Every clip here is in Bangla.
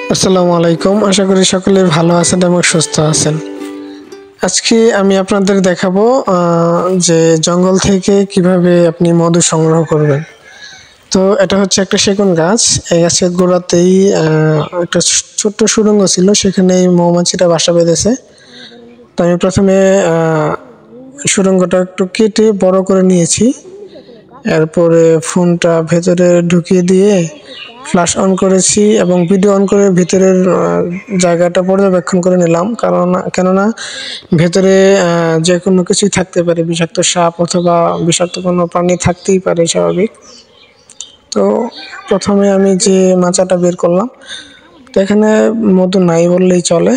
আসসালামু আলাইকুম। আশা করি সকলে ভালো আছেন এবং সুস্থ আছেন। আজকে আমি আপনাদের দেখাবো যে জঙ্গল থেকে কিভাবে আপনি মধু সংগ্রহ করবেন। তো এটা হচ্ছে একটা সেগুন গাছ। এই গাছের গোড়াতেই একটা ছোট্ট সুড়ঙ্গ ছিল, সেখানেই মৌমাছিটা বাসা বেঁধেছে। তো আমি প্রথমে সুড়ঙ্গটা একটু কেটে বড় করে নিয়েছি। এরপরে ফোনটা ভেতরে ঢুকিয়ে দিয়ে ফ্ল্যাশ অন করেছি এবং ভিডিও অন করে ভিতরের জায়গাটা পর্যবেক্ষণ করে নিলাম, কেননা ভেতরে যে কোনো কিছুই থাকতে পারে, বিষাক্ত সাপ অথবা বিষাক্ত কোনো প্রাণী থাকতেই পারে, স্বাভাবিক। তো প্রথমে আমি যে মাচাটা বের করলাম, তো এখানে মধু নাই বললেই চলে।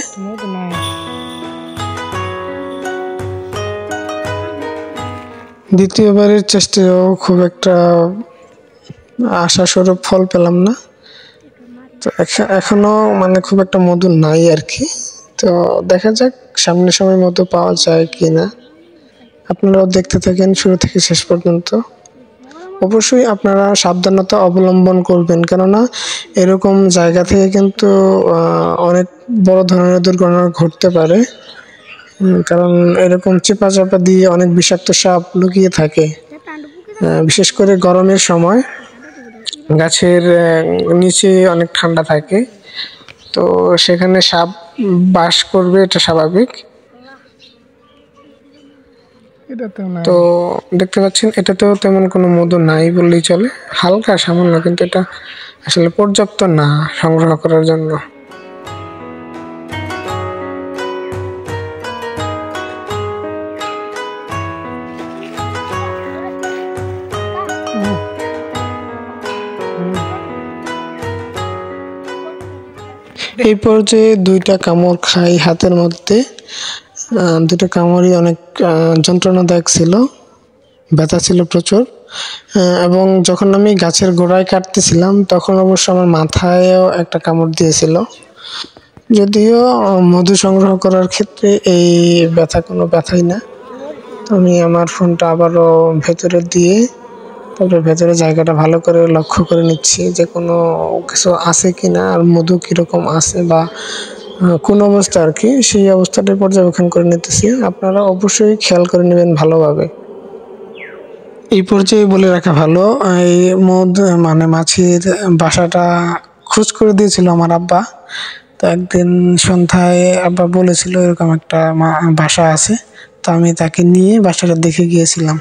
দ্বিতীয়বারের চেষ্টায়ও খুব একটা আশাস্বরূপ ফল পেলাম না। তো এখনো খুব একটা মধু নাই আর কি। তো দেখা যাক সামনের সময় মধু পাওয়া যায় কি না। আপনারাও দেখতে থাকেন শুরু থেকে শেষ পর্যন্ত। অবশ্যই আপনারা সাবধানতা অবলম্বন করবেন, কেননা এরকম জায়গা থেকে কিন্তু অনেক বড় ধরনের দুর্ঘটনা ঘটতে পারে। কারণ এরকম চেপা চাপা দিয়ে অনেক বিষাক্ত সাপ লুকিয়ে থাকে, বিশেষ করে গরমের সময়। গাছের নিচে অনেক ঠান্ডা থাকে, তো সেখানে সাপ বাস করবে, এটা স্বাভাবিক। তো দেখতে পাচ্ছেন এটাতেও তেমন কোনো মধু নাই বললেই চলে, হালকা সামান্য, কিন্তু এটা আসলে পর্যাপ্ত না সংগ্রহ করার জন্য। এই পর্যায়ে দুইটা কামড় খাই হাতের মধ্যে। দুটো কামড়ই অনেক যন্ত্রণাদায়ক ছিল, ব্যথা ছিল প্রচুর। এবং যখন আমি গাছের গোড়ায় কাটতেছিলাম তখন অবশ্য আমার মাথায়ও একটা কামড় দিয়েছিল। যদিও মধু সংগ্রহ করার ক্ষেত্রে এই ব্যথা কোনো ব্যথাই না। আমি আমার ফোনটা আবারও ভেতরে দিয়ে তারপরে ভেতরে জায়গাটা ভালো করে লক্ষ্য করে নিচ্ছি যে কোনো কিছু আছে কিনা, আর মধু কীরকম আছে বা কোন অবস্থা আর কি, সেই অবস্থাটা পর্যবেক্ষণ করে নিতেছি। আপনারা অবশ্যই খেয়াল করে নেবেন ভালোভাবে। এই পর্যায়ে বলে রাখা ভালো, এই মাছির বাসাটা খোঁজ করে দিয়েছিল আমার আব্বা। তো একদিন সন্ধ্যায় আব্বা বলেছিল এরকম একটা বাসা আছে, তো আমি তাকে নিয়ে বাসাটা দেখে গিয়েছিলাম।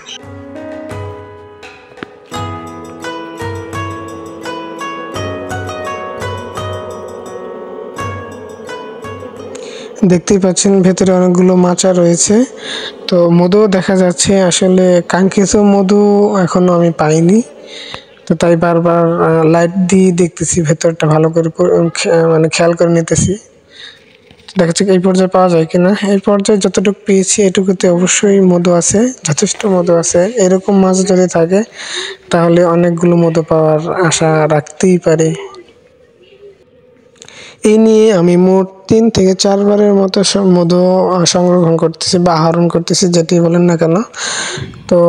দেখতেই পাচ্ছেন ভেতরে অনেকগুলো মাচা রয়েছে। তো মধু দেখা যাচ্ছে, আসলে কাঙ্ক্ষিত মধু এখনো আমি পাইনি। তো তাই বারবার লাইট দিয়ে দেখতেছি, ভেতরটা ভালো করে খেয়াল করে নিতেছি, দেখা যাচ্ছে এই পর্যায়ে পাওয়া যায় কিনা। এই পর্যায়ে যতটুকু পেয়েছি এটুকুতে অবশ্যই মধু আছে, যথেষ্ট মধু আছে। এরকম মাছ যদি থাকে তাহলে অনেকগুলো মধু পাওয়ার আশা রাখতেই পারি। এই নিয়ে আমি মোট 3 থেকে 4 বারের মতো মধু সংরক্ষণ করতেছি বা আহরণ করতেছি, যেটি বলেন না কেন। তো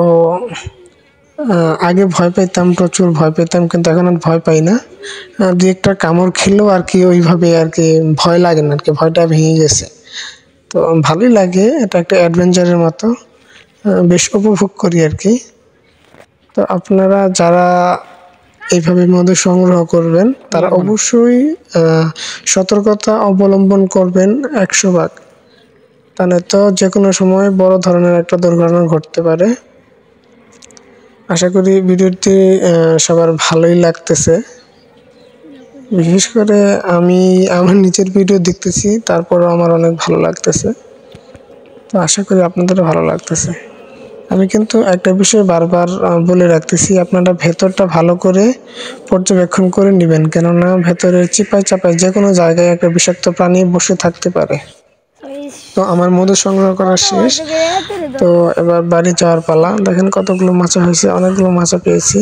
আগে ভয় পেতাম, প্রচুর ভয় পেতাম, কিন্তু এখন আর ভয় পাই না। দু একটা কামড় খেলেও আর কি ওইভাবে আর কি ভয় লাগে না আর কি, ভয়টা ভেঙে গেছে। তো ভালোই লাগে, এটা একটা অ্যাডভেঞ্চারের মতো, বেশ উপভোগ করি আর কি। তো আপনারা যারা এইভাবে মধু সংগ্রহ করবেন তারা অবশ্যই সতর্কতা অবলম্বন করবেন 100 ভাগ, তা নয়তো যে কোনো সময় বড় ধরনের একটা দুর্ঘটনা ঘটতে পারে। আশা করি ভিডিওটি সবার ভালোই লাগতেছে। বিশেষ করে আমি আমার নিচের ভিডিও দেখতেছি, তারপরও আমার অনেক ভালো লাগতেছে। তো আশা করি আপনাদেরও ভালো লাগতেছে। আমি কিন্তু একটা বিষয় বারবার বলে রাখতেছি, আপনারা ভেতরটা ভালো করে পর্যবেক্ষণ করে নেবেন, কেননা ভেতরে চিপায় চাপায় যে কোনো জায়গায় একটা বিষাক্ত প্রাণী বসে থাকতে পারে। তো আমার মধু সংগ্রহ করা শেষ, তো এবার বাড়ি যাওয়ার পালা। দেখেন কতগুলো মাছা হয়েছে, অনেকগুলো মাছা পেয়েছি।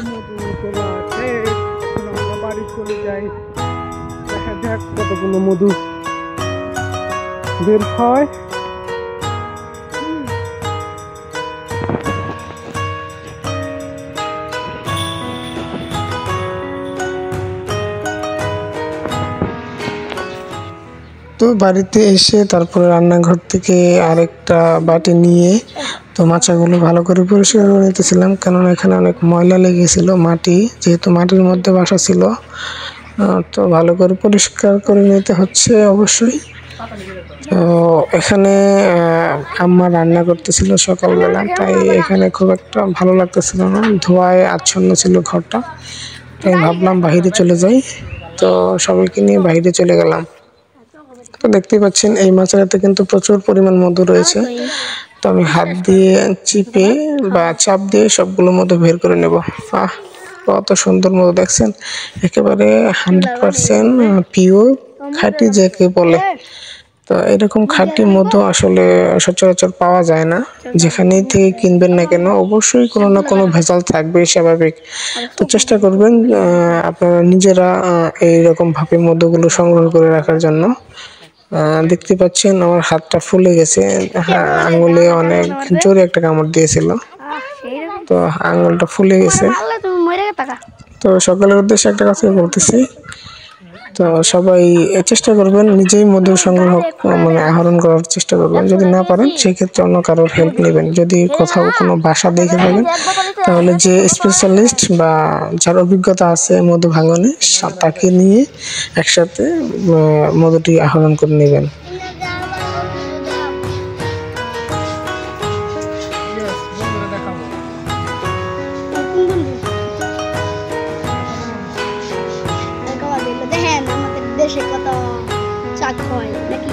কতগুলো মধু বের হয়। তো বাড়িতে এসে তারপরে রান্নাঘর থেকে আরেকটা বাটি নিয়ে তো মাচাগুলো ভালো করে পরিষ্কার করে নিতেছিলাম, কেননা এখানে অনেক ময়লা লেগেছিল, মাটি যেহেতু মাটির মধ্যে বাসা ছিল। তো ভালো করে পরিষ্কার করে নিতে হচ্ছে অবশ্যই। তো এখানে আম্মা রান্না করতেছিল সকালবেলা, তাই এখানে খুব একটা ভালো লাগতেছিল না, ধোঁয়ায় আচ্ছন্ন ছিল ঘরটা। তাই ভাবলাম বাইরে চলে যাই, তো সবাইকে নিয়ে বাইরে চলে গেলাম। তো দেখতেই পাচ্ছেন এই মাচাটাতে কিন্তু প্রচুর পরিমাণ মধু রয়েছে। তো আমি হাত দিয়ে চিপে বা চাপ দিয়ে সবগুলো মধু বের করে নেব। আহ, কত সুন্দর মধু দেখছেন, একেবারে 100% পিওর খাঁটি যাকে বলে। তো এরকম খাঁটি মধু আসলে সচরাচর পাওয়া যায় না, যেখানেই থেকে কিনবেন না কেন অবশ্যই কোনো না কোনো ভেজাল থাকবে, স্বাভাবিক। তো চেষ্টা করবেন আপনারা নিজেরা এইরকম ভাবে মধুগুলো সংগ্রহ করে রাখার জন্য। দেখতে পাচ্ছেন আমার হাতটা ফুলে গেছে, আঙুলে অনেক জোরে একটা কামড় দিয়েছিল, তো আঙুলটা ফুলে গেছে। তো সকালের উদ্দেশ্যে একটা কথা বলতেছি, তো সবাই চেষ্টা করবেন নিজেই মধু সংগ্রহ আহরণ করার চেষ্টা করবেন। যদি না পারেন সেক্ষেত্রে অন্য কারোর হেল্প নেবেন। যদি কোথাও কোনো বাসা দেখে থাকেন তাহলে যে স্পেশালিস্ট বা যার অভিজ্ঞতা আছে মধু ভাঙনে তাকে নিয়ে একসাথে মধুটি আহরণ করে নেবেন। দেখেন আমাদের দেশে কত চাক হয় নাকি।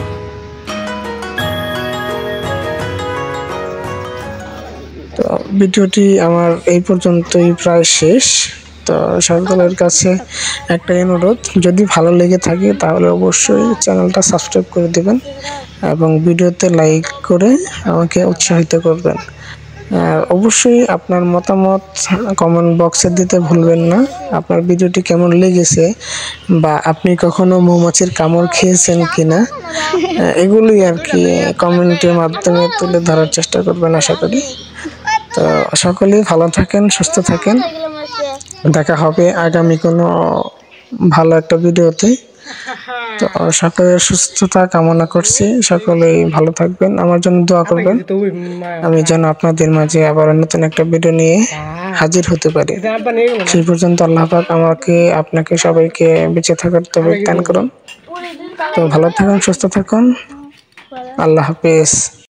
তো ভিডিওটি আমার এই পর্যন্তই প্রায় শেষ। তো সকলের কাছে একটাই অনুরোধ, যদি ভালো লেগে থাকে তাহলে অবশ্যই চ্যানেলটা সাবস্ক্রাইব করে দেবেন এবং ভিডিওতে লাইক করে আমাকে উৎসাহিত করবেন। আর অবশ্যই আপনার মতামত কমেন্ট বক্সে দিতে ভুলবেন না। আপনার ভিডিওটি কেমন লেগেছে বা আপনি কখনো মৌমাছির কামড় খেয়েছেন কিনা, এগুলোই আর কি কমেন্টের মাধ্যমে তুলে ধরার চেষ্টা করবেন আশা করি। তো সকলেই ভালো থাকেন, সুস্থ থাকেন, দেখা হবে আগামী কোনো ভালো একটা ভিডিওতে। তো সকলের সুস্থতা কামনা করছি, সকলেই ভালো থাকবেন, আমার জন্য দোয়া করবেন আমি যেন আপনাদের মাঝে আবার নতুন একটা ভিডিও নিয়ে হাজির হতে পারি। সেই পর্যন্ত আল্লাহ পাক আমাকে আপনাকে সবাইকে বেঁচে থাকার তৌফিক দান করুন। তো ভালো থাকুন, সুস্থ থাকুন, আল্লাহ হাফেজ।